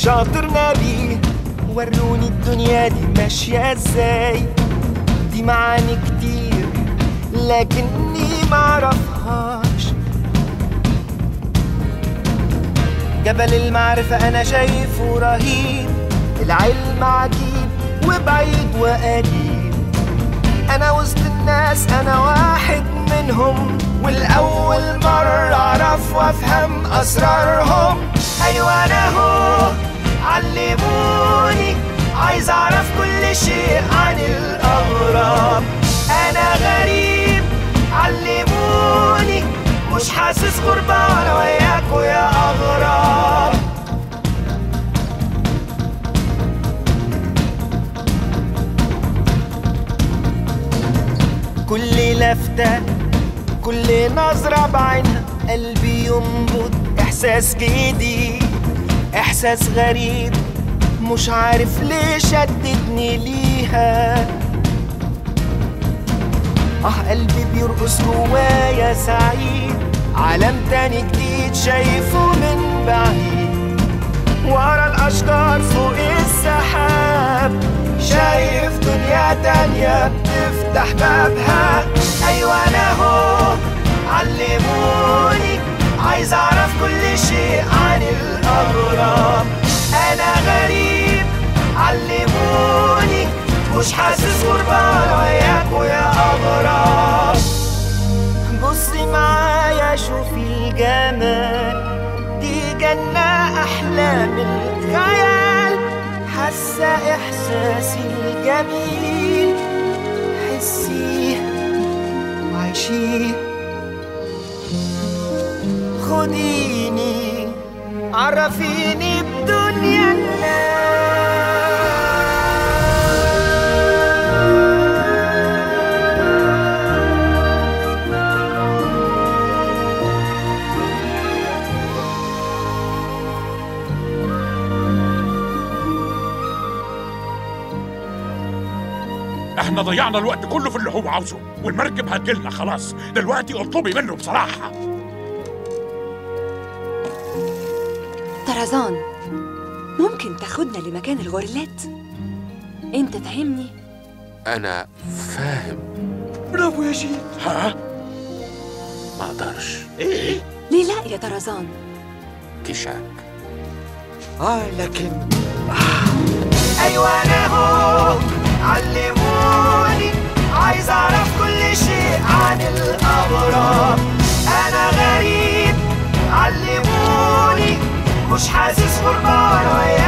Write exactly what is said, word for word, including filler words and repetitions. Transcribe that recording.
شاطر نبي، وروني الدنيا دي ماشية ازاي. دي معاني كتير لكني معرفهاش. جبل المعرفة أنا شايفه رهيب، العلم عجيب وبعيد وقريب. أنا وسط الناس أنا واحد منهم، والأول مرة أعرف وأفهم أسرارهم. أيوة أنا هو، علموني، عايز أعرف كل شيء عن الأغراب. أنا غريب، علموني، مش حاسس غربة وأنا وياكوا يا أغراب. كل لفتة كل نظرة بعينها قلبي ينبض إحساس جديد، إحساس غريب مش عارف ليه شددني ليها. آه قلبي بيرقص جوايا سعيد، عالم تاني جديد شايفه من بعيد. ورا الأشجار فوق السحاب شايف دنيا تانية بتفتح بابها. أيوة أنا هو، علموني، عايز أعرف كل شيء عن الأغراب. أنا غريب، علموني، مش حاسس غربة وأنا وياكوا يا أغراب. بصي معايا شوفي الجمال، دي جنة أحلى من الخيال. حاسة إحساسي الجميل، حسيه وعيشيه. خديني عرفيني بدنيا الناس. احنا ضيعنا الوقت كله في اللي هو عاوزه، والمركب هتجيلنا خلاص. دلوقتي اطلبي منه بصراحة. طرزان، ممكن تاخدنا لمكان الغوريلات؟ انت فاهمني؟ انا فاهم. برافو يا جيد. ها؟ ما اقدرش. ايه؟ ليه لا يا طرزان؟ كشاك. اه لكن آه. ايوه انا هو، علموني، عايز اعرف كل شيء عن الاغراب. انا غريب، علموني، مش حاسس غربة وأنا